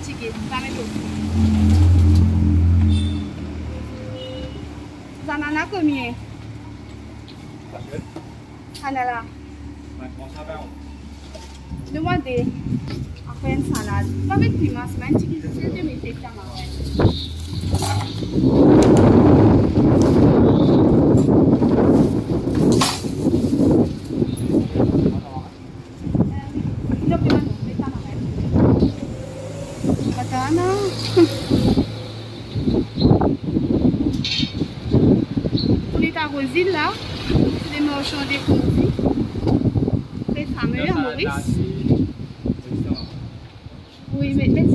chicken, dame tout. Zanana combien? Anala. Demandez. On fait une salade. Pas mettre piment, c'est un chicken, c'est de mettre des tomates. Là, c'est des marchands des produits. C'est fameux à Maurice. Oui, mais